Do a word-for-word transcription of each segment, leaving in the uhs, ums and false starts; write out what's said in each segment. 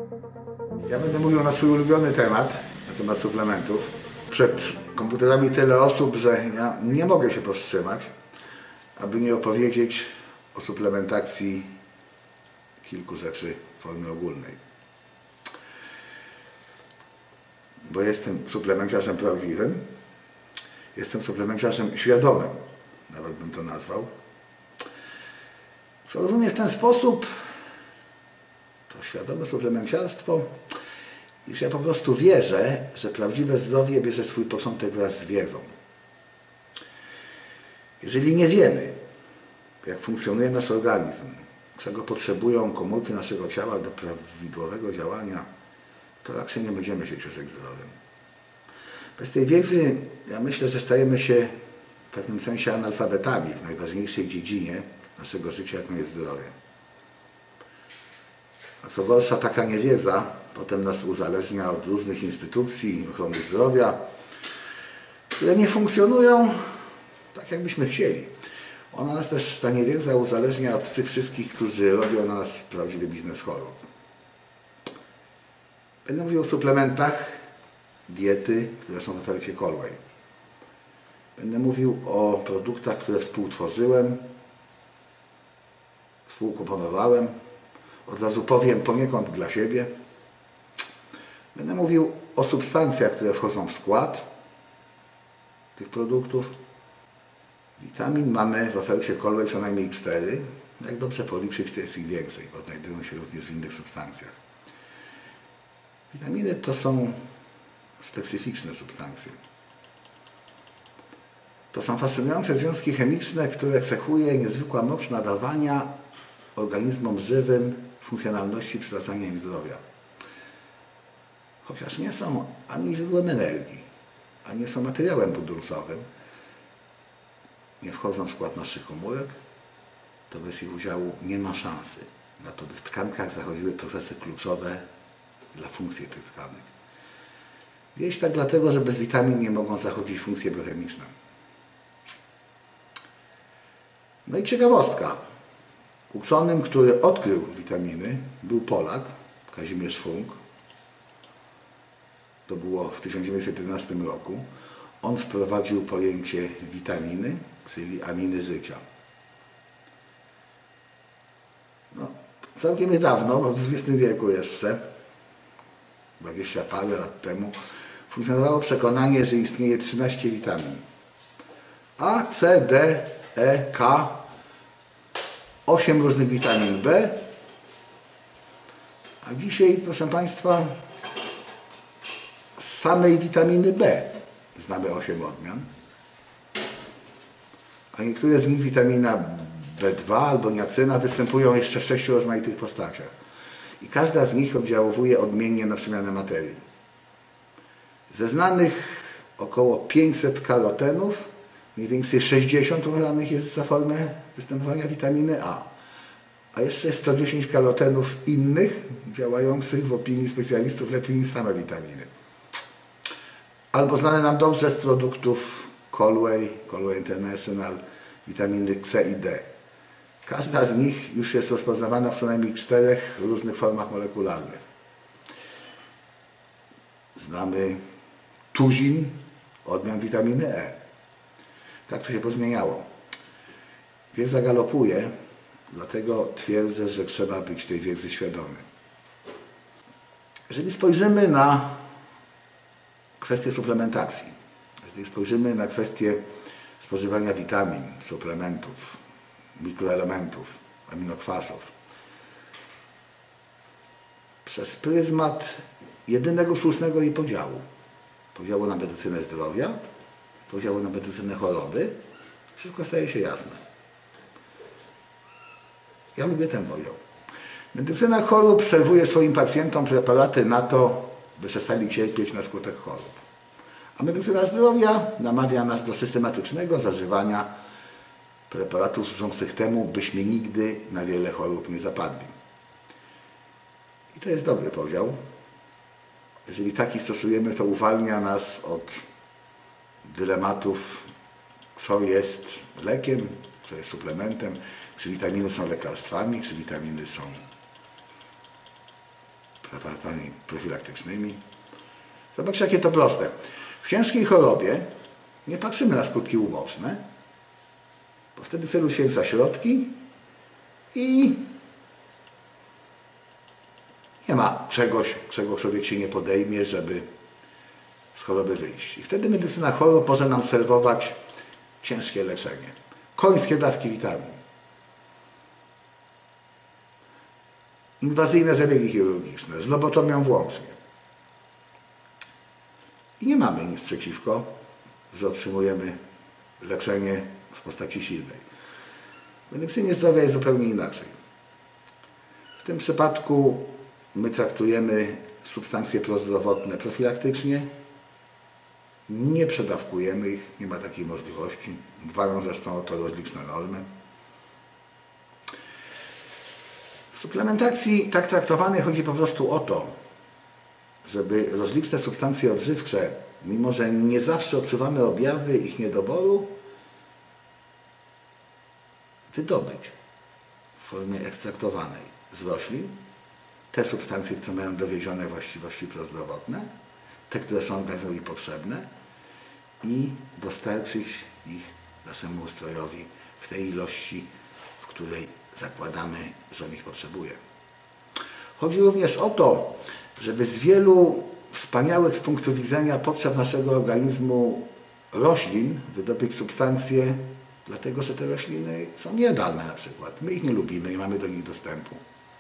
Ja będę mówił na swój ulubiony temat, na temat suplementów. Przed komputerami tyle osób, że ja nie mogę się powstrzymać, aby nie opowiedzieć o suplementacji kilku rzeczy w formie ogólnej. Bo jestem suplemenciarzem prawdziwym, jestem suplemenciarzem świadomym, nawet bym to nazwał. Co rozumiem w ten sposób, to świadome suplemenciarstwo, iż ja po prostu wierzę, że prawdziwe zdrowie bierze swój początek wraz z wiedzą. Jeżeli nie wiemy, jak funkcjonuje nasz organizm, czego potrzebują komórki naszego ciała do prawidłowego działania, to raczej nie będziemy się cieszyć zdrowiem. Bez tej wiedzy, ja myślę, że stajemy się w pewnym sensie analfabetami w najważniejszej dziedzinie naszego życia, jaką jest zdrowie. A co gorsza, taka niewiedza potem nas uzależnia od różnych instytucji ochrony zdrowia, które nie funkcjonują tak, jakbyśmy chcieli. Ona nas też, ta niewiedza, uzależnia od tych wszystkich, którzy robią na nas prawdziwy biznes chorób. Będę mówił o suplementach diety, które są w ofercie Colway. Będę mówił o produktach, które współtworzyłem, współkomponowałem. Od razu powiem poniekąd dla siebie. Będę mówił o substancjach, które wchodzą w skład tych produktów. Witamin mamy w ofercie Colway co najmniej cztery. Jak dobrze policzyć, to jest ich więcej, bo znajdują się również w innych substancjach. Witaminy to są specyficzne substancje. To są fascynujące związki chemiczne, które cechuje niezwykła moc nadawania organizmom żywym funkcjonalności przywracania im zdrowia. Chociaż nie są ani źródłem energii, ani nie są materiałem budulcowym, nie wchodzą w skład naszych komórek, to bez ich udziału nie ma szansy na to, by w tkankach zachodziły procesy kluczowe dla funkcji tych tkanek. Wieś tak dlatego, że bez witamin nie mogą zachodzić funkcje biochemiczne. No i ciekawostka. Uczonym, który odkrył witaminy, był Polak, Kazimierz Funk. To było w tysiąc dziewięćset jedenastym roku. On wprowadził pojęcie witaminy, czyli aminy życia. No, całkiem niedawno, bo w dwudziestym wieku jeszcze, dwadzieścia parę lat temu, funkcjonowało przekonanie, że istnieje trzynaście witamin. A, C, D, E, K, osiem różnych witamin B. A dzisiaj, proszę Państwa, z samej witaminy B znamy osiem odmian. A niektóre z nich, witamina B dwa albo niacyna, występują jeszcze w sześciu rozmaitych postaciach. I każda z nich oddziałuje odmiennie na przemianę materii. Ze znanych około pięćset karotenów, mniej więcej sześćdziesiąt uważanych jest za formę występowania witaminy A. A jeszcze sto dziesięć karotenów innych, działających w opinii specjalistów lepiej niż same witaminy. Albo znane nam dobrze z produktów Colway, Colway International, witaminy C i D. Każda z nich już jest rozpoznawana w co najmniej czterech różnych formach molekularnych. Znamy tuzin, odmian witaminy E. Tak to się pozmieniało. Wiedza galopuje, dlatego twierdzę, że trzeba być tej wiedzy świadomy. Jeżeli spojrzymy na kwestię suplementacji, jeżeli spojrzymy na kwestię spożywania witamin, suplementów, mikroelementów, aminokwasów, przez pryzmat jedynego słusznego jej podziału, podziału na medycynę zdrowia, podziału na medycynę choroby, wszystko staje się jasne. Ja lubię ten podział. Medycyna chorób serwuje swoim pacjentom preparaty na to, by przestali cierpieć na skutek chorób. A medycyna zdrowia namawia nas do systematycznego zażywania preparatów służących temu, byśmy nigdy na wiele chorób nie zapadli. I to jest dobry podział. Jeżeli taki stosujemy, to uwalnia nas od dylematów, co jest lekiem, co jest suplementem, czy witaminy są lekarstwami, czy witaminy są preparatami profilaktycznymi. Zobaczcie, jakie to proste. W ciężkiej chorobie nie patrzymy na skutki uboczne, bo wtedy cel uświęca środki i nie ma czegoś, czego człowiek się nie podejmie, żeby z choroby wyjść. I wtedy medycyna chorób może nam serwować ciężkie leczenie. Końskie dawki witamin. Inwazyjne zabiegi chirurgiczne, z lobotomią włącznie. I nie mamy nic przeciwko, że otrzymujemy leczenie w postaci silnej. W medycynie zdrowia jest zupełnie inaczej. W tym przypadku my traktujemy substancje prozdrowotne profilaktycznie, nie przedawkujemy ich, nie ma takiej możliwości. Dbają zresztą o to rozliczne normy. W suplementacji tak traktowanej chodzi po prostu o to, żeby rozliczne substancje odżywcze, mimo że nie zawsze odczuwamy objawy ich niedoboru, wydobyć w formie ekstraktowanej z roślin te substancje, które mają dowiezione właściwości prozdrowotne, te, które są organizmowi potrzebne i dostarczyć ich naszemu ustrojowi w tej ilości, w której zakładamy, że on ich potrzebuje. Chodzi również o to, żeby z wielu wspaniałych z punktu widzenia potrzeb naszego organizmu roślin wydobyć substancje, dlatego że te rośliny są niejadalne na przykład. My ich nie lubimy, nie mamy do nich dostępu.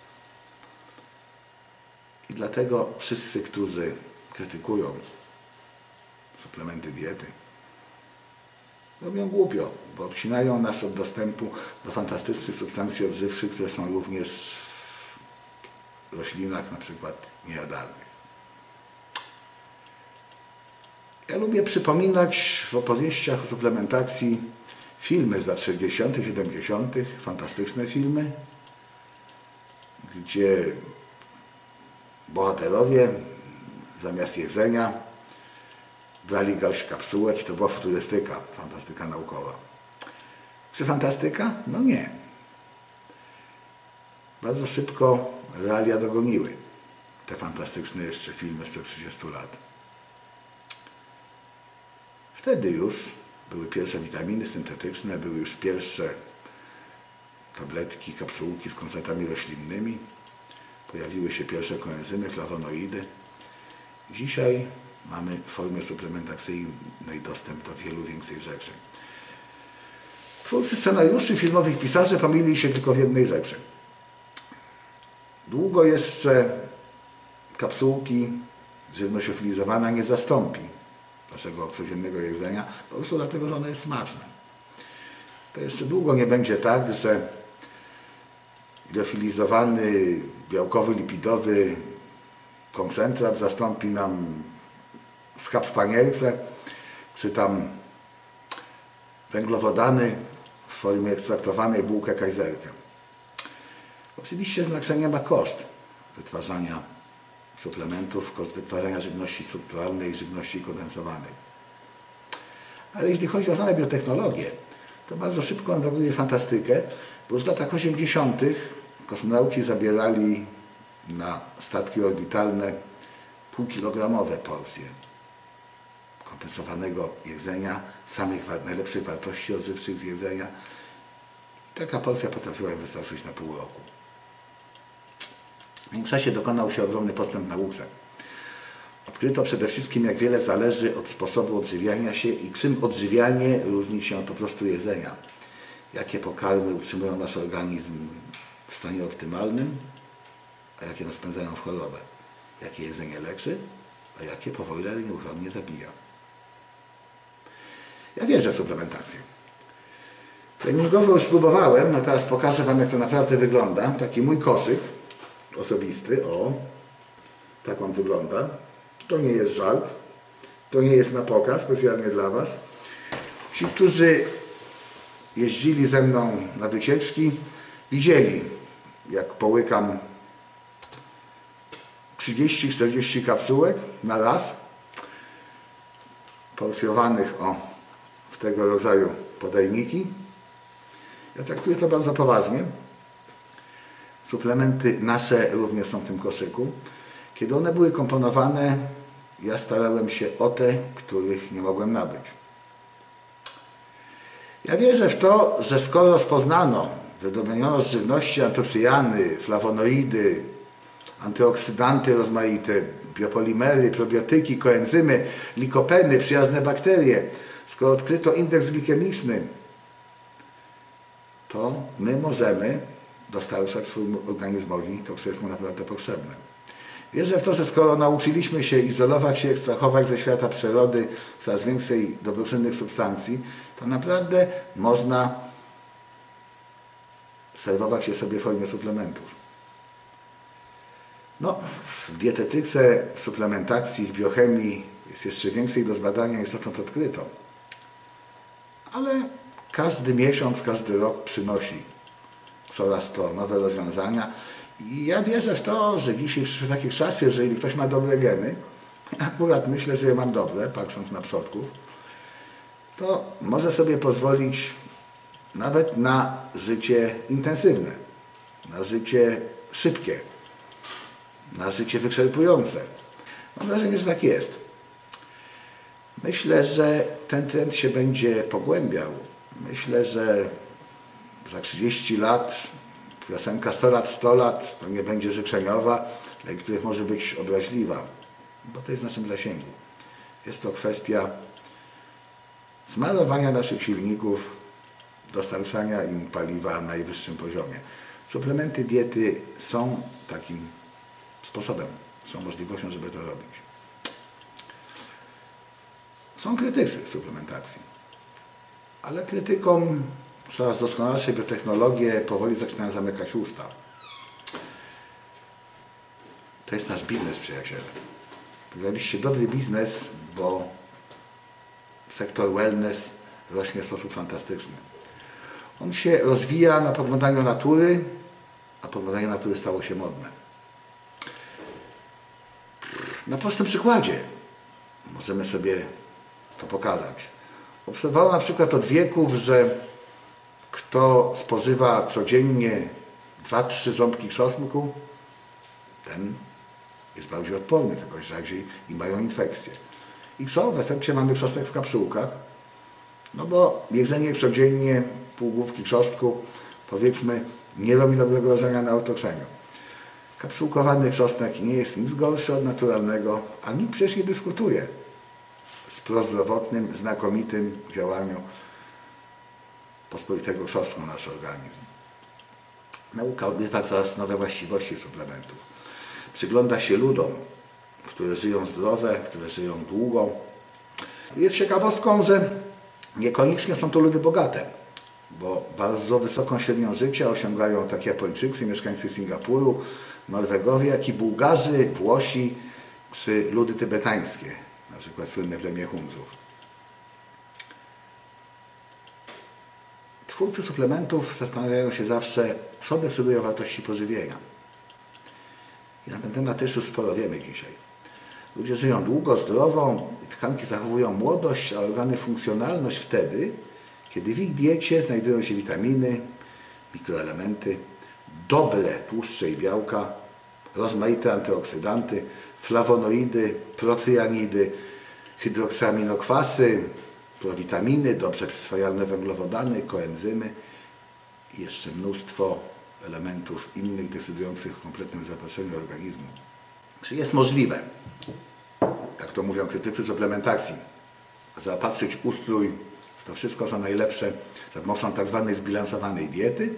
I dlatego wszyscy, którzy krytykują suplementy diety, robią głupio, bo odcinają nas od dostępu do fantastycznych substancji odżywczych, które są również w roślinach, na przykład niejadalnych. Ja lubię przypominać w opowieściach o suplementacji filmy z lat sześćdziesiątych, siedemdziesiątych, fantastyczne filmy, gdzie bohaterowie zamiast jedzenia brali garść kapsułek i to była futurystyka, fantastyka naukowa. Czy fantastyka? No nie. Bardzo szybko realia dogoniły te fantastyczne jeszcze filmy sprzed trzydziestu lat. Wtedy już były pierwsze witaminy syntetyczne, były już pierwsze tabletki, kapsułki z koncentrantami roślinnymi. Pojawiły się pierwsze koenzymy, flawonoidy. Dzisiaj mamy w formie suplementacyjnej dostęp do wielu więcej rzeczy. Twórcy scenariuszy filmowych, pisarze pomylili się tylko w jednej rzeczy. Długo jeszcze kapsułki, żywność ofilizowana nie zastąpi naszego codziennego jedzenia, po prostu dlatego, że ono jest smaczne. To jeszcze długo nie będzie tak, że liofilizowany, białkowy, lipidowy koncentrat zastąpi nam schab w panierce, czy tam węglowodany w formie ekstraktowanej, bułkę kajzerkę. Oczywiście znaczenie ma koszt wytwarzania suplementów, koszt wytwarzania żywności strukturalnej i żywności kondensowanej. Ale jeśli chodzi o same biotechnologie, to bardzo szybko on dokonuje fantastykę, bo już w latach osiemdziesiątych kosmonauci zabierali na statki orbitalne półkilogramowe porcje kondensowanego jedzenia, samych najlepszych wartości odżywczych z jedzenia. I taka porcja potrafiła im wystarczyć na pół roku. W tym czasie dokonał się ogromny postęp w nauce. Odkryto przede wszystkim, jak wiele zależy od sposobu odżywiania się i czym odżywianie różni się od po prostu jedzenia. Jakie pokarmy utrzymują nasz organizm w stanie optymalnym, a jakie nas pędzają w chorobę. Jakie jedzenie leczy, a jakie powoli, ale nieuchronnie zabija. Ja wierzę w suplementację. Treningowo już próbowałem, a teraz pokażę Wam, jak to naprawdę wygląda. Taki mój koszyk osobisty, o, tak on wygląda. To nie jest żart, to nie jest na pokaz, specjalnie dla Was. Ci, którzy jeździli ze mną na wycieczki, widzieli, jak połykam trzydzieści czterdzieści kapsułek na raz, porcjowanych o, w tego rodzaju podajniki. Ja traktuję to bardzo poważnie. Suplementy nasze również są w tym koszyku. Kiedy one były komponowane, ja starałem się o te, których nie mogłem nabyć. Ja wierzę w to, że skoro rozpoznano, wyodrębniono z żywności antocyjany, flawonoidy, antyoksydanty rozmaite, biopolimery, probiotyki, koenzymy, likopeny, przyjazne bakterie, skoro odkryto indeks glikemiczny, to my możemy dostarczać swojemu organizmowi to, co jest mu naprawdę potrzebne. Wierzę w to, że skoro nauczyliśmy się izolować się, ekstrahować ze świata przyrody coraz więcej dobroczynnych substancji, to naprawdę można serwować je sobie w formie suplementów. No, w dietetyce, w suplementacji, w biochemii jest jeszcze więcej do zbadania niż dotąd odkryto. Ale każdy miesiąc, każdy rok przynosi coraz to nowe rozwiązania. I ja wierzę w to, że dzisiaj przyszły takie czasy, jeżeli ktoś ma dobre geny, akurat myślę, że je mam dobre, patrząc na przodków, to może sobie pozwolić nawet na życie intensywne, na życie szybkie, na życie wyczerpujące. Mam wrażenie, że tak jest. Myślę, że ten trend się będzie pogłębiał. Myślę, że za trzydzieści lat piosenka sto lat, sto lat to nie będzie życzeniowa, dla niektórych może być obraźliwa, bo to jest w naszym zasięgu. Jest to kwestia smarowania naszych silników, dostarczania im paliwa na najwyższym poziomie. Suplementy diety są takim sposobem, są możliwością, żeby to robić. Są krytycy suplementacji, ale krytykom coraz doskonalsze biotechnologie powoli zaczynają zamykać usta. To jest nasz biznes, przyjaciele. Robiliście dobry biznes, bo sektor wellness rośnie w sposób fantastyczny. On się rozwija na poglądaniu natury, a poglądanie natury stało się modne. Na prostym przykładzie możemy sobie to pokazać. Obserwowano na przykład od wieków, że kto spożywa codziennie dwa trzy ząbki czosnku, ten jest bardziej odporny, tylko rzadziej i mają infekcje. I co? W efekcie mamy czosnek w kapsułkach, no bo jedzenie codziennie półgłówki czosnku, powiedzmy, nie robi dobrego wrażenia na otoczeniu. Kapsułkowany czosnek nie jest nic gorszy od naturalnego, a nikt przecież nie dyskutuje z prozdrowotnym, znakomitym działaniu pospolitego czosnku na nasz organizm. Nauka odkrywa coraz nowe właściwości suplementów. Przygląda się ludom, które żyją zdrowe, które żyją długo. Jest ciekawostką, że niekoniecznie są to ludy bogate, bo bardzo wysoką średnią życia osiągają tak Japończycy, mieszkańcy Singapuru, Norwegowie, jak i Bułgarzy, Włosi czy ludy tybetańskie, na przykład słynne plemię Hunzów. Twórcy suplementów zastanawiają się zawsze, co decyduje o wartości pożywienia. I na ten temat też już sporo wiemy dzisiaj. Ludzie żyją długo, zdrowo, tkanki zachowują młodość, a organy funkcjonalność wtedy, kiedy w ich diecie znajdują się witaminy, mikroelementy, dobre tłuszcze i białka, rozmaite antyoksydanty, flawonoidy, procyjanidy, hydroksyaminokrasy, prowitaminy, dobrze przyswajalne węglowodany, koenzymy i jeszcze mnóstwo elementów innych decydujących o kompletnym zaopatrzeniu organizmu. Czy jest możliwe, jak to mówią krytycy suplementacji, zaopatrzyć ustrój w to wszystko, co najlepsze za pomocą tak zwanej zbilansowanej diety?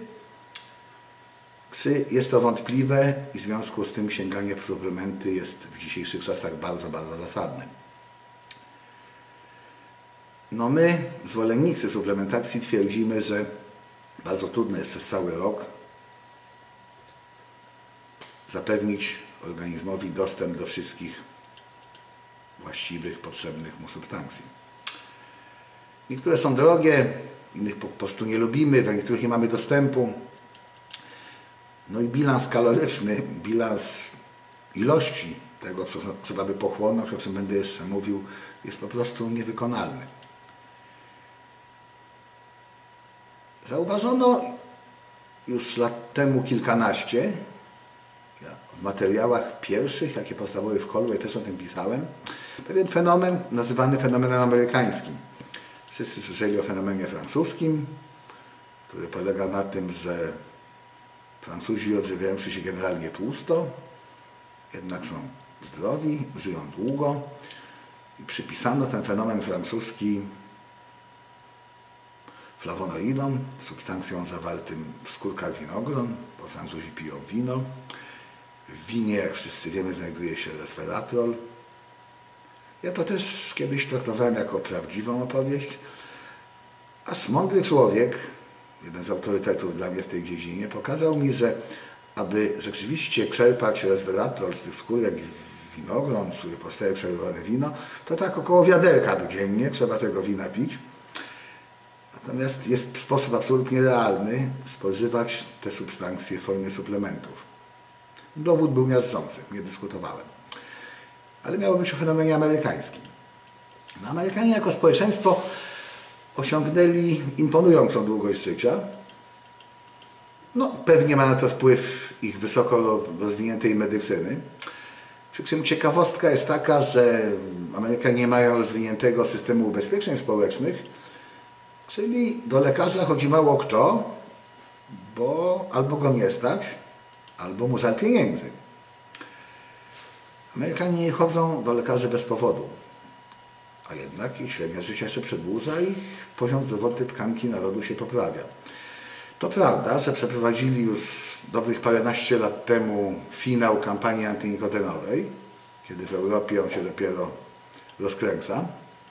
Czy jest to wątpliwe i w związku z tym sięganie po suplementy jest w dzisiejszych czasach bardzo, bardzo zasadne? No my, zwolennicy suplementacji, twierdzimy, że bardzo trudno jest przez cały rok zapewnić organizmowi dostęp do wszystkich właściwych, potrzebnych mu substancji. Niektóre są drogie, innych po prostu nie lubimy, do niektórych nie mamy dostępu. No i bilans kaloryczny, bilans ilości tego, co trzeba by pochłonąć, o czym będę jeszcze mówił, jest po prostu niewykonalny. Zauważono już lat temu kilkanaście, ja w materiałach pierwszych, jakie powstawały w Kolbe, też o tym pisałem, pewien fenomen nazywany fenomenem amerykańskim. Wszyscy słyszeli o fenomenie francuskim, który polega na tym, że Francuzi odżywiający się generalnie tłusto, jednak są zdrowi, żyją długo i przypisano ten fenomen francuski flawonoidom, substancjom zawartym w skórkach winogron, bo Francuzi piją wino. W winie, jak wszyscy wiemy, znajduje się resveratrol. Ja to też kiedyś traktowałem jako prawdziwą opowieść, aż mądry człowiek, jeden z autorytetów dla mnie w tej dziedzinie, pokazał mi, że aby rzeczywiście czerpać resveratrol z tych skórek winogron, z których powstaje czerwone wino, to tak około wiaderka dziennie trzeba tego wina pić. Natomiast jest sposób absolutnie realny spożywać te substancje w formie suplementów. Dowód był miażdżący, nie dyskutowałem. Ale miało być o fenomenie amerykańskim. No, Amerykanie jako społeczeństwo osiągnęli imponującą długość życia. No, pewnie ma na to wpływ ich wysoko rozwiniętej medycyny. Przy czym ciekawostka jest taka, że Amerykanie mają rozwiniętego systemu ubezpieczeń społecznych, czyli do lekarza chodzi mało kto, bo albo go nie stać, albo mu żal pieniędzy. Amerykanie nie chodzą do lekarzy bez powodu, a jednak ich średnia życia się przedłuża i poziom zdrowotny tkanki narodu się poprawia. To prawda, że przeprowadzili już dobrych paręnaście lat temu finał kampanii antynikotynowej, kiedy w Europie on się dopiero rozkręca.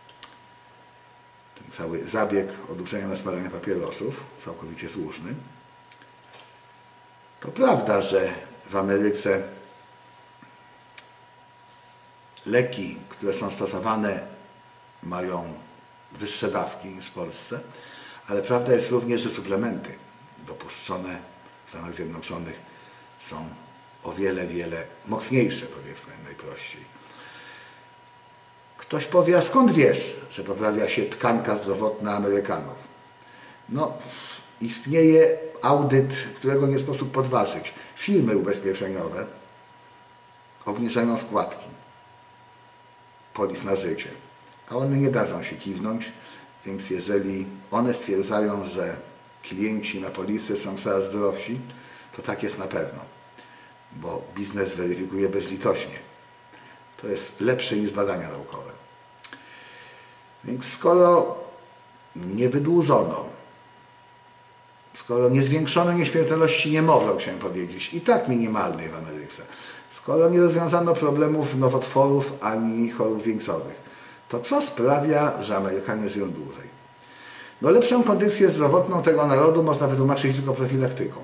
Ten cały zabieg oduczenia na spalanie papierosów, całkowicie słuszny. To prawda, że w Ameryce leki, które są stosowane, mają wyższe dawki niż w Polsce, ale prawda jest również, że suplementy dopuszczone w Stanach Zjednoczonych są o wiele, wiele mocniejsze, powiedzmy najprościej. Ktoś powie, a skąd wiesz, że poprawia się tkanka zdrowotna Amerykanów? No, istnieje audyt, którego nie sposób podważyć. Firmy ubezpieczeniowe obniżają składki polis na życie, a one nie dadzą się kiwnąć, więc jeżeli one stwierdzają, że klienci na polisy są coraz zdrowsi, to tak jest na pewno, bo biznes weryfikuje bezlitośnie. To jest lepsze niż badania naukowe. Więc skoro nie wydłużono, skoro nie zwiększono nieśmiertelności niemowląt, chciałem powiedzieć, i tak minimalnej w Ameryce, skoro nie rozwiązano problemów nowotworów ani chorób wieńcowych, to co sprawia, że Amerykanie żyją dłużej? No, lepszą kondycję zdrowotną tego narodu można wytłumaczyć tylko profilaktyką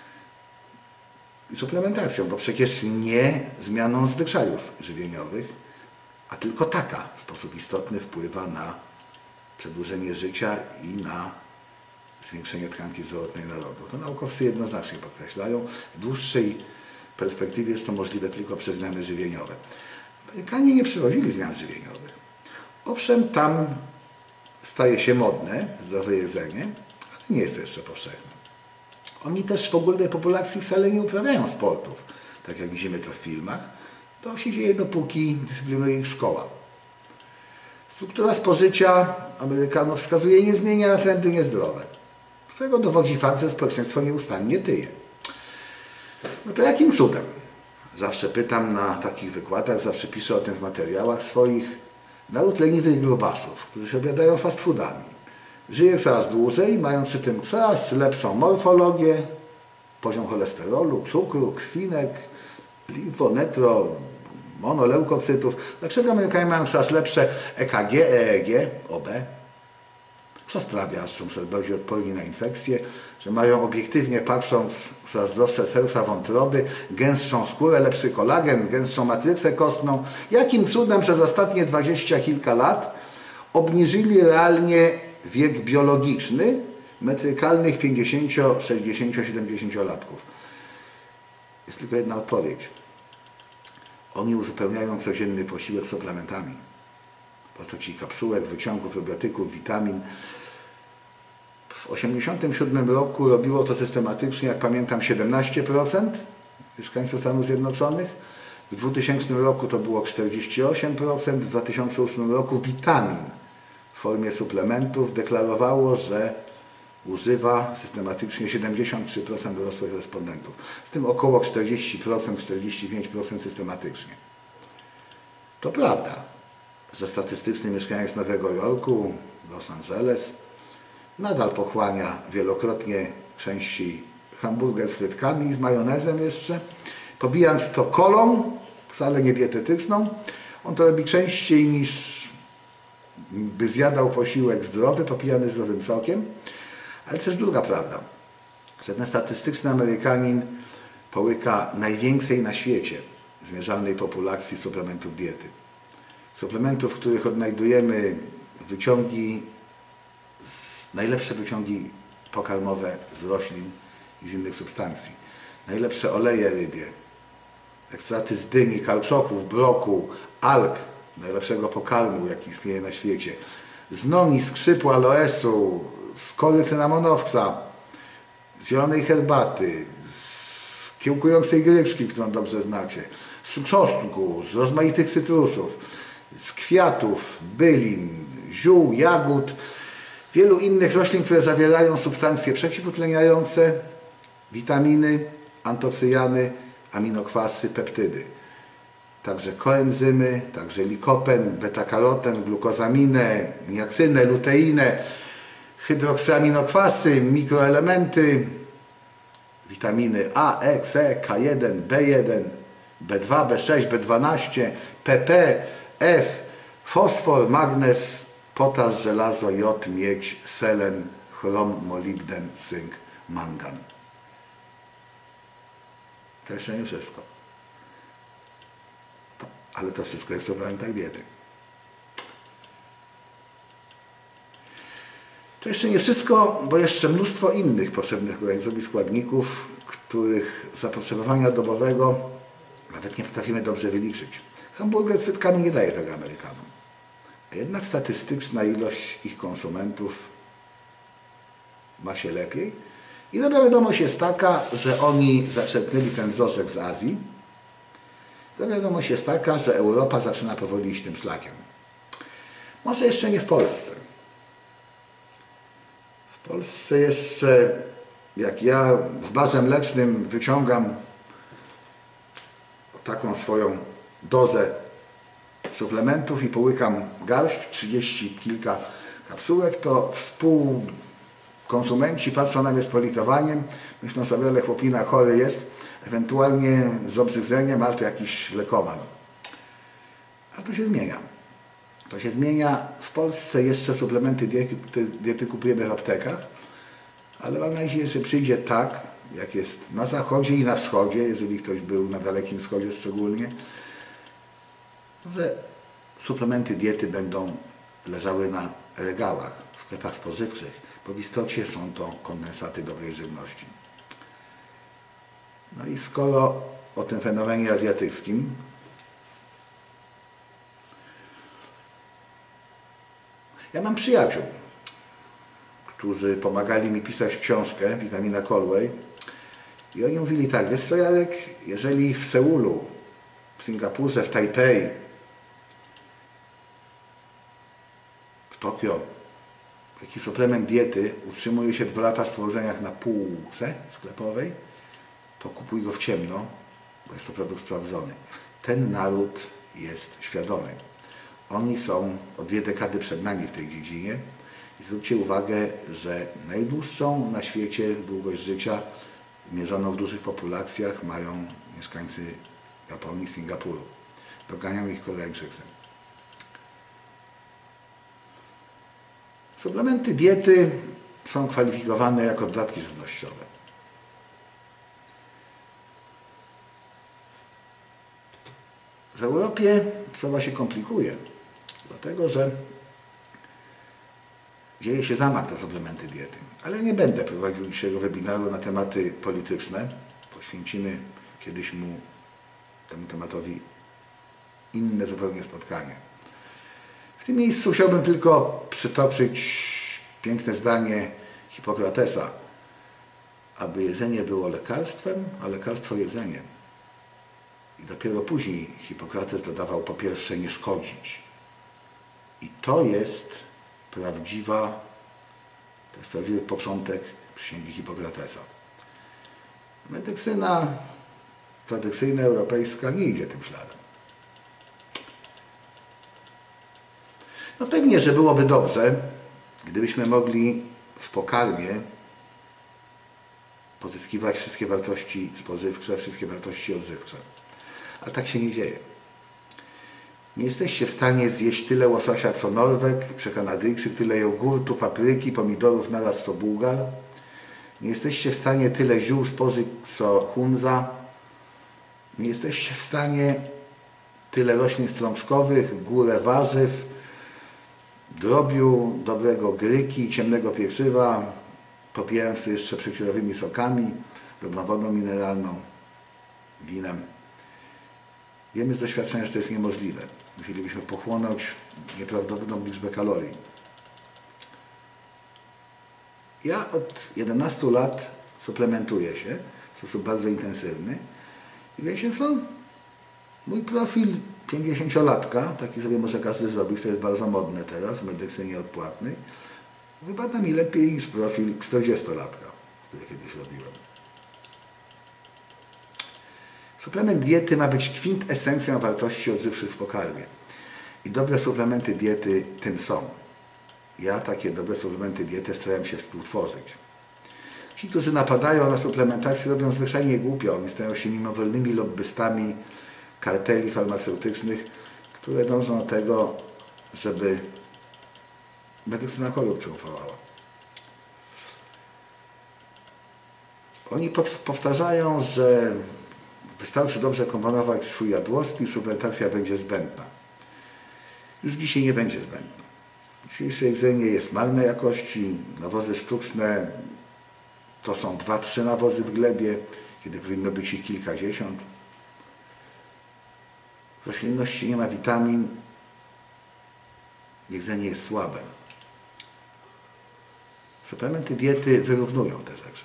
i suplementacją, bo przecież nie zmianą zwyczajów żywieniowych, a tylko taka w sposób istotny wpływa na przedłużenie życia i na zwiększenie tkanki zdrowotnej narodu. To naukowcy jednoznacznie podkreślają. W dłuższej perspektywie jest to możliwe tylko przez zmiany żywieniowe. Amerykanie nie przywozili zmian żywieniowych. Owszem, tam staje się modne zdrowe jedzenie, ale nie jest to jeszcze powszechne. Oni też w ogólnej populacji wcale nie uprawiają sportów, tak jak widzimy to w filmach. To się dzieje, dopóki dyscyplinuje ich szkoła. Struktura spożycia Amerykanów wskazuje niezmiennie na trendy niezdrowe, z którego dowodzi fakt, że społeczeństwo nieustannie tyje. No to jakim cudem? Zawsze pytam na takich wykładach, zawsze piszę o tym w materiałach swoich. Naród leniwych grubasów, którzy się obiadają fast foodami, żyje coraz dłużej, mając przy tym coraz lepszą morfologię, poziom cholesterolu, cukru, krwinek, limfonetro, monoleukocytów. Dlaczego Amerykanie mają coraz lepsze E K G, E E G, O B? Co sprawia, że są coraz bardziej odporni na infekcje, że mają obiektywnie patrząc coraz zdrowsze serca, wątroby, gęstszą skórę, lepszy kolagen, gęstszą matrycę kostną. Jakim cudem przez ostatnie dwadzieścia kilka lat obniżyli realnie wiek biologiczny metrykalnych pięćdziesięcio-, sześćdziesięcio-, siedemdziesięciolatków? Jest tylko jedna odpowiedź. Oni uzupełniają codzienny posiłek suplementami w postaci kapsułek, wyciągu, probiotyków, witamin. W tysiąc dziewięćset osiemdziesiątym siódmym roku robiło to systematycznie, jak pamiętam, siedemnaście procent mieszkańców Stanów Zjednoczonych. W dwutysięcznym roku to było czterdzieści osiem procent, w dwa tysiące ósmym roku witamin w formie suplementów deklarowało, że używa systematycznie siedemdziesiąt trzy procent dorosłych respondentów. Z tym około czterdzieści procent, czterdzieści pięć procent systematycznie. To prawda, że statystyczny mieszkaniec Nowego Jorku, Los Angeles nadal pochłania wielokrotnie częściej hamburger z frytkami i z majonezem jeszcze, pobijając to kolą, wcale nie dietetyczną. On to robi częściej niż by zjadał posiłek zdrowy, popijany zdrowym sokiem. Ale też druga prawda, że ten statystyczny Amerykanin połyka największej na świecie zmierzalnej populacji suplementów diety. Suplementów, w których odnajdujemy wyciągi, z, najlepsze wyciągi pokarmowe z roślin i z innych substancji. Najlepsze oleje rybie, ekstraty z dyni, karczochów, broku, alg, najlepszego pokarmu, jaki istnieje na świecie, z noni, skrzypu, aloesu, z kory cynamonowca, z zielonej herbaty, z kiełkującej gryczki, którą dobrze znacie, z czosnku, z rozmaitych cytrusów, z kwiatów, bylin, ziół, jagód, wielu innych roślin, które zawierają substancje przeciwutleniające, witaminy, antocyjany, aminokwasy, peptydy. Także koenzymy, także likopen, beta-karoten, glukozaminę, niacynę, luteinę, hydroksyaaminokwasy, mikroelementy, witaminy A, E, C, K jeden, B jeden, B dwa, B sześć, B dwanaście, P P, F, fosfor, magnez, potasz, żelazo, jod, miedź, selen, chrom, molibden, cynk, mangan. To jeszcze nie wszystko. To, ale to wszystko jest w suplementach diety. To jeszcze nie wszystko, bo jeszcze mnóstwo innych potrzebnych organizmowi składników, których zapotrzebowania dobowego nawet nie potrafimy dobrze wyliczyć. Hamburger z frytkami nie daje tego Amerykanom. A jednak statystyczna ilość ich konsumentów ma się lepiej. I dobra wiadomość jest taka, że oni zaczerpnęli ten wzorzek z Azji. Dobra wiadomość jest taka, że Europa zaczyna powoli iść tym szlakiem. Może jeszcze nie w Polsce. W Polsce jeszcze, jak ja w barze mlecznym wyciągam taką swoją dozę suplementów i połykam garść, trzydzieści kilka kapsułek, to współkonsumenci patrzą na mnie z politowaniem, myślą sobie, ale chłopina chory jest, ewentualnie z obrzydzeniem, ale to jakiś lekoman. Ale to się zmienia. To się zmienia. W Polsce jeszcze suplementy diety, diety kupujemy w aptekach, ale mam nadzieję, że przyjdzie tak, jak jest na zachodzie i na wschodzie, jeżeli ktoś był na Dalekim Wschodzie szczególnie, że suplementy diety będą leżały na regałach w sklepach spożywczych, bo w istocie są to kondensaty dobrej żywności. No i skoro o tym fenomenie azjatyckim, ja mam przyjaciół, którzy pomagali mi pisać książkę Witamina Colway i oni mówili tak, wiesz co, Jarek, jeżeli w Seulu, w Singapurze, w Tajpej, w Tokio taki suplement diety utrzymuje się dwa lata z powodzeniem na półce sklepowej, to kupuj go w ciemno, bo jest to produkt sprawdzony. Ten naród jest świadomy. Oni są o dwie dekady przed nami w tej dziedzinie i zwróćcie uwagę, że najdłuższą na świecie długość życia mierzoną w dużych populacjach mają mieszkańcy Japonii, Singapuru. Doganiają ich Koreańczycy. Suplementy diety są kwalifikowane jako dodatki żywnościowe. W Europie sprawa się komplikuje, dlatego że dzieje się zamach na suplementy diety. Ale nie będę prowadził dzisiejszego webinaru na tematy polityczne. Poświęcimy kiedyś mu, temu tematowi, inne zupełnie spotkanie. W tym miejscu chciałbym tylko przytoczyć piękne zdanie Hipokratesa, aby jedzenie było lekarstwem, a lekarstwo jedzeniem. I dopiero później Hipokrates dodawał po pierwsze nie szkodzić. I to jest prawdziwa, to jest prawdziwy początek przysięgi Hipokratesa. Medycyna tradycyjna europejska nie idzie tym śladem. No pewnie, że byłoby dobrze, gdybyśmy mogli w pokarmie pozyskiwać wszystkie wartości spożywcze, wszystkie wartości odżywcze. Ale tak się nie dzieje. Nie jesteście w stanie zjeść tyle łososia co Norweg czy Kanadyjczyk, tyle jogurtu, papryki, pomidorów naraz co Bułgar. Nie jesteście w stanie tyle ziół spożyć co Hunza. Nie jesteście w stanie tyle roślin strączkowych, górę warzyw, drobiu, dobrego gryki, ciemnego pieczywa, popijając to jeszcze przekrojowymi sokami, dobrą wodą mineralną, winem. Wiemy z doświadczenia, że to jest niemożliwe. Musielibyśmy pochłonąć nieprawdopodobną liczbę kalorii. Ja od jedenastu lat suplementuję się w sposób bardzo intensywny. I wiecie co? Mój profil pięćdziesięciolatka, taki sobie może każdy zrobić, to jest bardzo modne teraz w medycynie odpłatnej, wypada mi lepiej niż profil czterdziestolatka, który kiedyś robiłem. Suplement diety ma być kwintesencją wartości odżywczych w pokarmie. I dobre suplementy diety tym są. Ja takie dobre suplementy diety starałem się współtworzyć. Ci, którzy napadają na suplementację, robią zwyczajnie głupio. Oni stają się mimowolnymi lobbystami karteli farmaceutycznych, które dążą do tego, żeby medycyna chorób triumfowała. Oni powtarzają, że wystarczy dobrze komponować swój jadłospis, suplementacja będzie zbędna. Już dzisiaj nie będzie zbędna. Dzisiejsze jedzenie jest marnej jakości, nawozy sztuczne to są dwa, trzy nawozy w glebie, kiedy powinno być ich kilkadziesiąt. W roślinności nie ma witamin, jedzenie jest słabe. Suplementy diety wyrównują te rzeczy.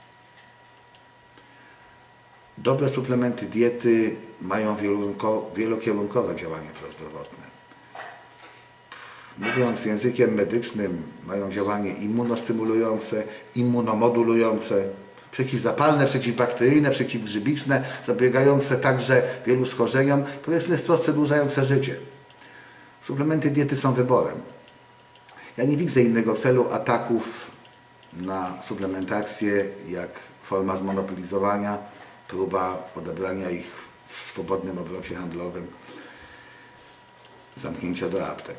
Dobre suplementy diety mają wielokierunkowe działanie prozdrowotne. Mówiąc językiem medycznym, mają działanie immunostymulujące, immunomodulujące, przeciwzapalne, przeciwbakteryjne, przeciwgrzybiczne, zapobiegające także wielu schorzeniom, powiedzmy wprost przedłużające życie. Suplementy diety są wyborem. Ja nie widzę innego celu ataków na suplementację jak forma zmonopolizowania, próba odebrania ich w swobodnym obrocie handlowym, zamknięcia do aptek.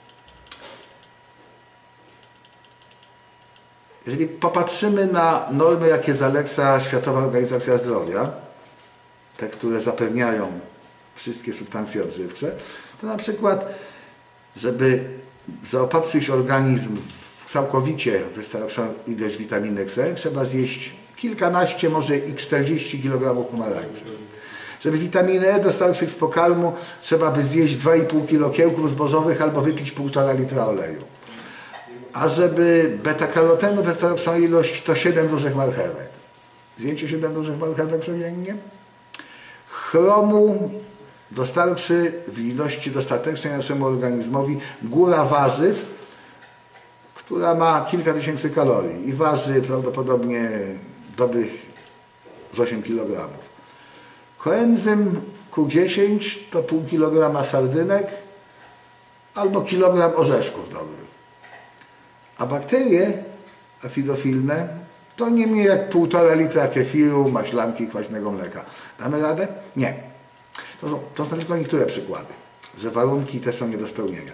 Jeżeli popatrzymy na normy, jakie zaleca Światowa Organizacja Zdrowia, te, które zapewniają wszystkie substancje odżywcze, to na przykład, żeby zaopatrzyć organizm w całkowicie wystarczającą ilość witaminy C, trzeba zjeść kilkanaście, może i czterdzieści kilogramów pomarańczy. Żeby witaminy E dostarczyć z pokarmu, trzeba by zjeść dwa i pół kilo kiełków zbożowych albo wypić półtora litra oleju. A żeby beta-karotenu wystarczającą ilość, to siedem dużych marchewek. Zjecie siedem dużych marchewek codziennie? Chromu dostarczy w ilości dostatecznej naszemu organizmowi góra warzyw, która ma kilka tysięcy kalorii i waży prawdopodobnie dobrych z osiem kilogramów. Koenzym Q dziesięć to pół kilograma sardynek albo kilogram orzeszków dobrych. A bakterie acidofilne to nie mniej jak półtora litra kefiru, maślanki, kwaśnego mleka. Damy radę? Nie. To są, to są tylko niektóre przykłady, że warunki te są nie do spełnienia.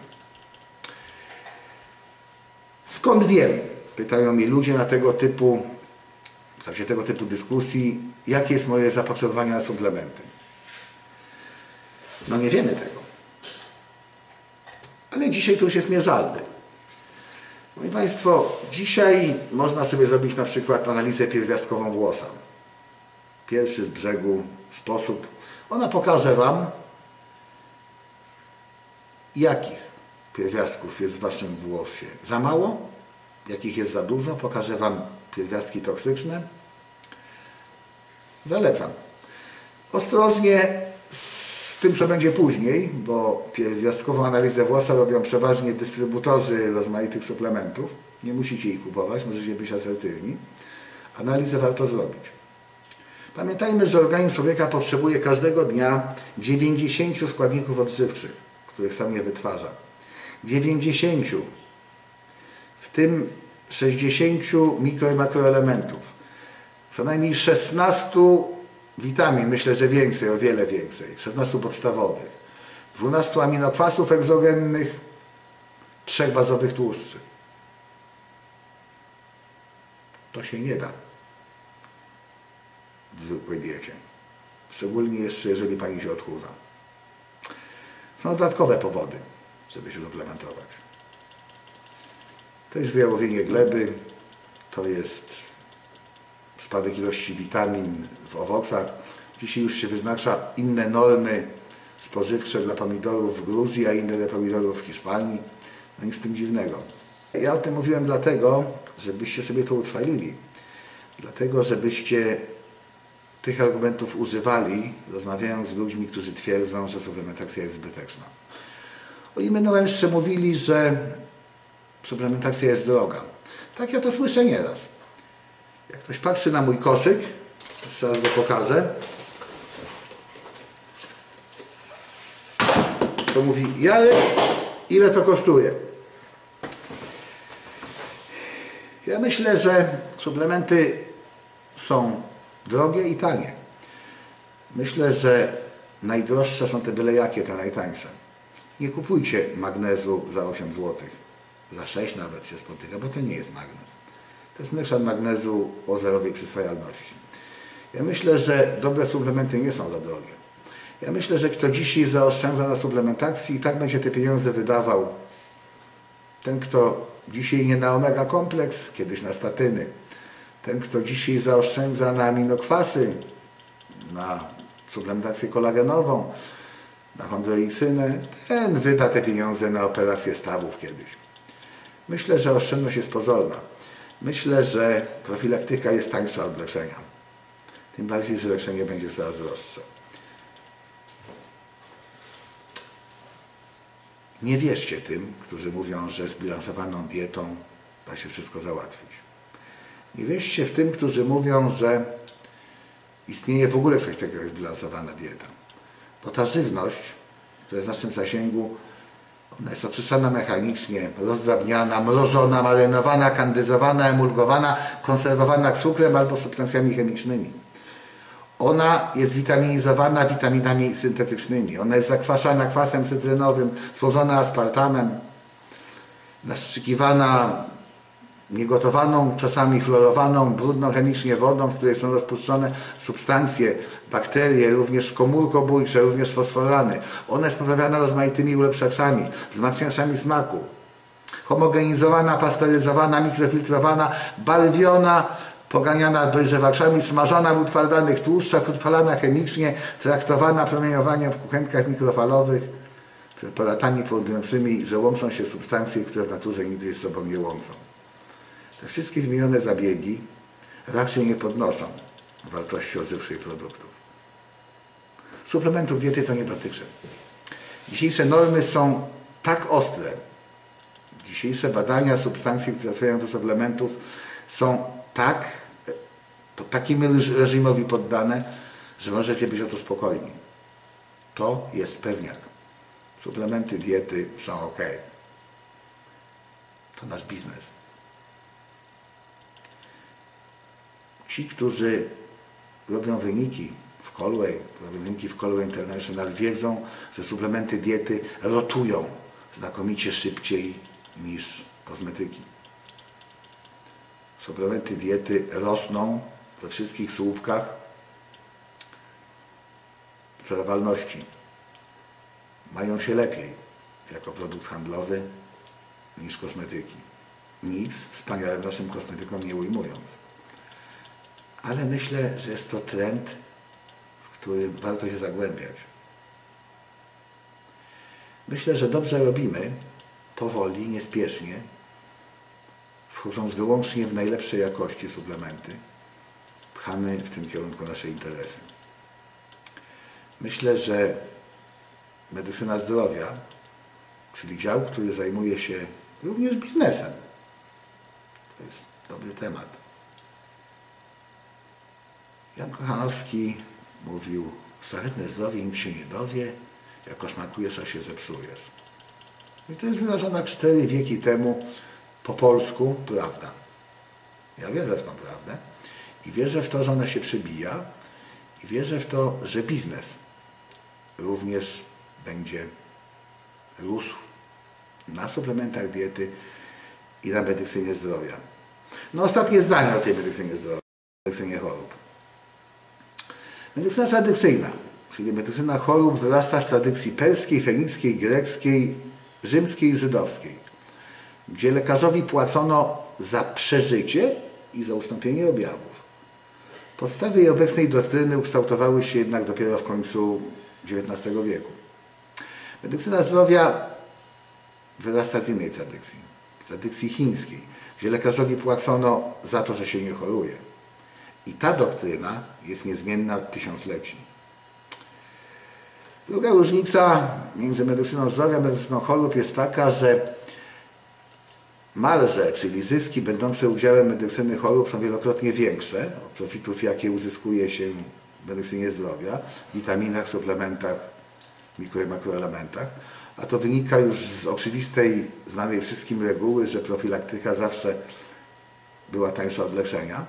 Skąd wiem? Pytają mnie ludzie na tego typu, w czasie tego typu dyskusji, jakie jest moje zapotrzebowanie na suplementy. No nie wiemy tego. Ale dzisiaj to już jest mierzalne. Moi Państwo, dzisiaj można sobie zrobić na przykład analizę pierwiastkową włosa. Pierwszy z brzegu sposób. Ona pokaże Wam, jakich pierwiastków jest w Waszym włosie za mało, jakich jest za dużo. Pokaże Wam pierwiastki toksyczne Zalecam. Ostrożnie z tym, co będzie później, bo pierwiastkową analizę włosa robią przeważnie dystrybutorzy rozmaitych suplementów. Nie musicie ich kupować, możecie być asertywni. Analizę warto zrobić. Pamiętajmy, że organizm człowieka potrzebuje każdego dnia dziewięćdziesięciu składników odżywczych, których sam nie wytwarza. dziewięćdziesięciu, w tym sześćdziesięciu mikro- i makroelementów. Co najmniej szesnastu witamin, myślę, że więcej, o wiele więcej, szesnastu podstawowych, dwunastu aminokwasów egzogennych, trzech bazowych tłuszczy. To się nie da w zwykłej diecie. Szczególnie jeszcze, jeżeli pani się odchudza. Są dodatkowe powody, żeby się suplementować. To jest wyjałowienie gleby, to jest spadek ilości witamin w owocach. Dzisiaj już się wyznacza inne normy spożywcze dla pomidorów w Gruzji, a inne dla pomidorów w Hiszpanii. No nic z tym dziwnego. Ja o tym mówiłem dlatego, żebyście sobie to utrwalili. Dlatego, żebyście tych argumentów używali, rozmawiając z ludźmi, którzy twierdzą, że suplementacja jest zbyteczna. Oni będą jeszcze mówili, że suplementacja jest droga. Tak, ja to słyszę nieraz. Jak ktoś patrzy na mój koszyk, jeszcze raz go pokażę, to mówi: Jarek, ile to kosztuje? Ja myślę, że suplementy są drogie i tanie. Myślę, że najdroższe są te byle jakie, te najtańsze. Nie kupujcie magnezu za osiem złotych. Za sześć nawet się spotyka, bo to nie jest magnez. To jest mieszan magnezu o zerowej przyswajalności. Ja myślę, że dobre suplementy nie są za drogie. Ja myślę, że kto dzisiaj zaoszczędza na suplementacji, i tak będzie te pieniądze wydawał. Ten, kto dzisiaj nie na omega kompleks, kiedyś na statyny. Ten, kto dzisiaj zaoszczędza na aminokwasy, na suplementację kolagenową, na chondroiksynę, ten wyda te pieniądze na operację stawów kiedyś. Myślę, że oszczędność jest pozorna. Myślę, że profilaktyka jest tańsza od leczenia. Tym bardziej, że leczenie będzie coraz droższe. Nie wierzcie tym, którzy mówią, że zbilansowaną dietą da się wszystko załatwić. Nie wierzcie w tym, którzy mówią, że istnieje w ogóle coś takiego jak zbilansowana dieta. Bo ta żywność, która jest w naszym zasięgu, ona jest oczyszczana mechanicznie, rozdrabniana, mrożona, marynowana, kandyzowana, emulgowana, konserwowana cukrem albo substancjami chemicznymi. Ona jest witaminizowana witaminami syntetycznymi. Ona jest zakwaszana kwasem cytrynowym, słożona aspartamem, naszczykiwana niegotowaną, czasami chlorowaną, brudną chemicznie wodą, w której są rozpuszczone substancje, bakterie, również komórkobójcze, również fosforany. Ona jest poprawiana rozmaitymi ulepszaczami, wzmacniaczami smaku. Homogenizowana, pasteryzowana, mikrofiltrowana, barwiona, poganiana dojrzewaczami, smażona w utwardanych tłuszczach, utrwalana chemicznie, traktowana promieniowaniem w kuchenkach mikrofalowych, preparatami powodującymi, że łączą się substancje, które w naturze nigdy ze sobą nie łączą. Te wszystkie wymienione zabiegi raczej nie podnoszą wartości odżywczej produktów. Suplementów diety to nie dotyczy. Dzisiejsze normy są tak ostre, dzisiejsze badania substancji, które trafiają do suplementów, są tak, takiemu reżimowi poddane, że możecie być o to spokojni. To jest pewniak. Suplementy diety są ok. To nasz biznes. Ci, którzy robią wyniki w Colway, robią wyniki w Colway International, wiedzą, że suplementy diety rotują znakomicie szybciej niż kosmetyki. Suplementy diety rosną we wszystkich słupkach przerwalności. Mają się lepiej jako produkt handlowy niż kosmetyki. Nic wspaniałym naszym kosmetykom nie ujmując. Ale myślę, że jest to trend, w którym warto się zagłębiać. Myślę, że dobrze robimy, powoli, niespiesznie, wchodząc wyłącznie w najlepszej jakości suplementy, pchamy w tym kierunku nasze interesy. Myślę, że medycyna zdrowia, czyli dział, który zajmuje się również biznesem, to jest dobry temat. Jan Kochanowski mówił: szlachetne zdrowie im się nie dowie, jak koszmarkujesz, a się zepsujesz. I to jest wyrażona cztery wieki temu po polsku prawda. Ja wierzę w tą prawdę i wierzę w to, że ona się przebija i wierzę w to, że biznes również będzie rósł na suplementach diety i na medycynie zdrowia. No ostatnie zdanie o tej medycynie zdrowia, medycynie chorób. Medycyna tradycyjna, czyli medycyna chorób, wyrasta z tradycji perskiej, fenickiej, greckiej, rzymskiej i żydowskiej, gdzie lekarzowi płacono za przeżycie i za ustąpienie objawów. Podstawy jej obecnej doktryny ukształtowały się jednak dopiero w końcu dziewiętnastego wieku. Medycyna zdrowia wyrasta z innej tradycji, z tradycji chińskiej, gdzie lekarzowi płacono za to, że się nie choruje. I ta doktryna jest niezmienna od tysiącleci. Druga różnica między medycyną zdrowia a medycyną chorób jest taka, że marże, czyli zyski będące udziałem medycyny chorób są wielokrotnie większe od profitów, jakie uzyskuje się w medycynie zdrowia, witaminach, suplementach, mikro- i makroelementach. A to wynika już z oczywistej, znanej wszystkim reguły, że profilaktyka zawsze była tańsza od leczenia.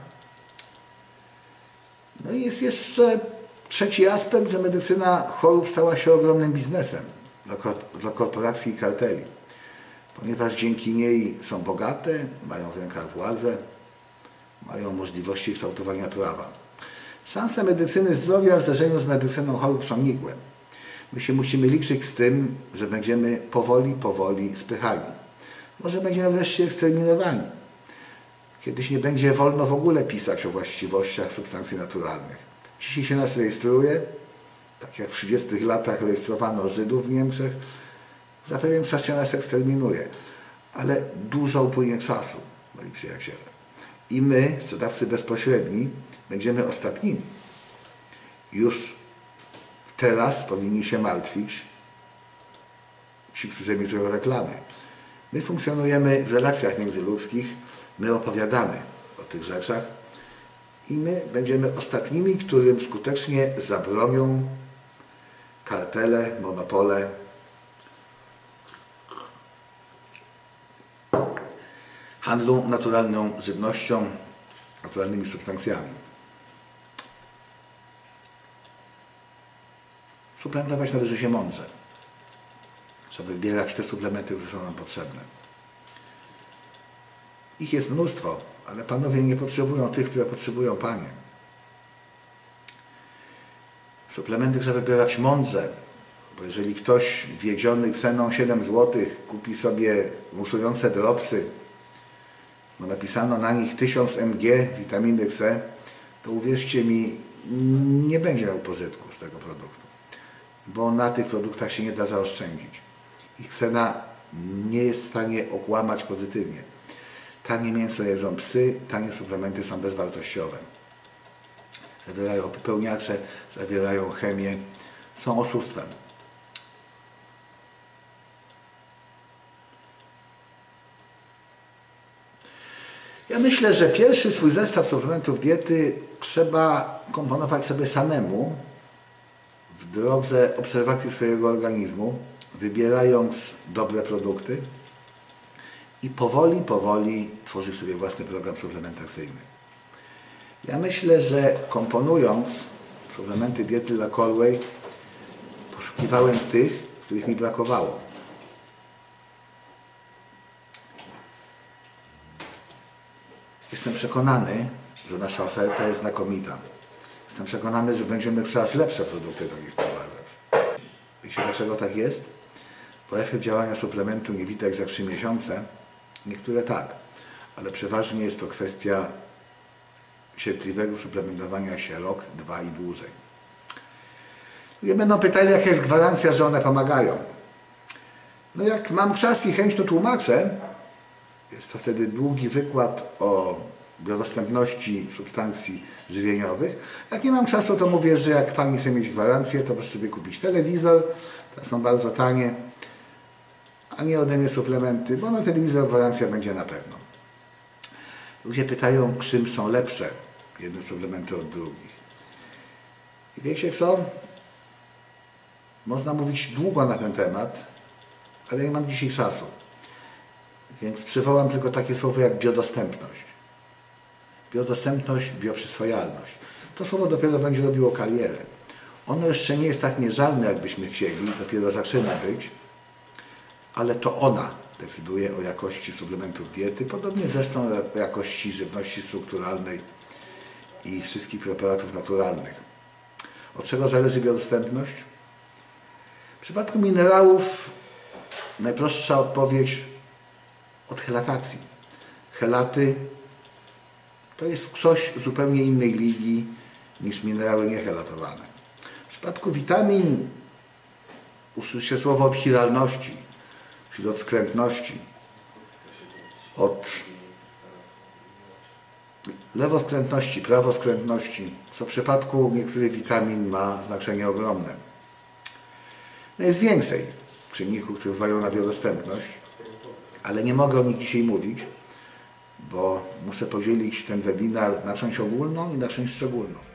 No i jest jeszcze trzeci aspekt, że medycyna chorób stała się ogromnym biznesem dla, dla korporacji i karteli, ponieważ dzięki niej są bogate, mają w rękach władzę, mają możliwości kształtowania prawa. Szanse medycyny zdrowia w zderzeniu z medycyną chorób są nikłe. My się musimy liczyć z tym, że będziemy powoli, powoli spychani. Może będziemy wreszcie eksterminowani. Kiedyś nie będzie wolno w ogóle pisać o właściwościach substancji naturalnych. Dzisiaj się nas rejestruje, tak jak w trzydziestych latach rejestrowano Żydów w Niemczech, za pewien czas się nas eksterminuje. Ale dużo upłynie czasu, moi przyjaciele. I my, sprzedawcy bezpośredni, będziemy ostatnimi. Już teraz powinni się martwić ci, którzy emitują reklamy. My funkcjonujemy w relacjach międzyludzkich, my opowiadamy o tych rzeczach i my będziemy ostatnimi, którym skutecznie zabronią kartele, monopole, handlu naturalną żywnością, naturalnymi substancjami. Suplementować należy się mądrze, żeby wybierać te suplementy, które są nam potrzebne. Ich jest mnóstwo, ale panowie nie potrzebują tych, które potrzebują panie. Suplementy trzeba wybierać mądrze, bo jeżeli ktoś wiedziony ceną siedem złotych kupi sobie musujące dropsy, bo napisano na nich tysiąc miligrams witaminy C, to uwierzcie mi, nie będzie miał pożytku z tego produktu, bo na tych produktach się nie da zaoszczędzić. Ich cena nie jest w stanie okłamać pozytywnie. Tanie mięso jedzą psy, tanie suplementy są bezwartościowe. Zawierają popełniacze, zawierają chemię, są oszustwem. Ja myślę, że pierwszy swój zestaw suplementów diety trzeba komponować sobie samemu w drodze obserwacji swojego organizmu, wybierając dobre produkty i powoli, powoli tworzyć sobie własny program suplementacyjny. Ja myślę, że komponując suplementy diety dla Colway, poszukiwałem tych, których mi brakowało. Jestem przekonany, że nasza oferta jest znakomita. Jestem przekonany, że będziemy coraz lepsze produkty do nich wprowadzać. Wiecie, dlaczego tak jest? Bo efekt działania suplementu nie widać za trzy miesiące. Niektóre tak, ale przeważnie jest to kwestia cierpliwego suplementowania się rok, dwa i dłużej. Ludzie będą pytali, jaka jest gwarancja, że one pomagają. No jak mam czas i chęć, to tłumaczę. Jest to wtedy długi wykład o biodostępności substancji żywieniowych. Jak nie mam czasu, to mówię, że jak pani chce mieć gwarancję, to proszę sobie kupić telewizor, to są bardzo tanie, a nie ode mnie suplementy, bo na telewizor gwarancja będzie na pewno. Ludzie pytają, czym są lepsze jedne suplementy od drugich. I wiecie co? Można mówić długo na ten temat, ale nie mam dzisiaj czasu. Więc przywołam tylko takie słowo jak biodostępność. Biodostępność, bioprzyswajalność. To słowo dopiero będzie robiło karierę. Ono jeszcze nie jest tak mierzalne, jakbyśmy chcieli, dopiero zaczyna być, ale to ona decyduje o jakości suplementów diety, podobnie zresztą o jakości żywności strukturalnej i wszystkich preparatów naturalnych. Od czego zależy biodostępność? W przypadku minerałów najprostsza odpowiedź od helatacji. Helaty to jest coś zupełnie innej ligi niż minerały niehelatowane. W przypadku witamin usłyszę słowo od chiralności, czyli od skrętności, od lewoskrętności, prawoskrętności, co w przypadku niektórych witamin ma znaczenie ogromne. No jest więcej czynników, które wpływają na biodostępność, ale nie mogę o nich dzisiaj mówić, bo muszę podzielić ten webinar na część ogólną i na część szczególną.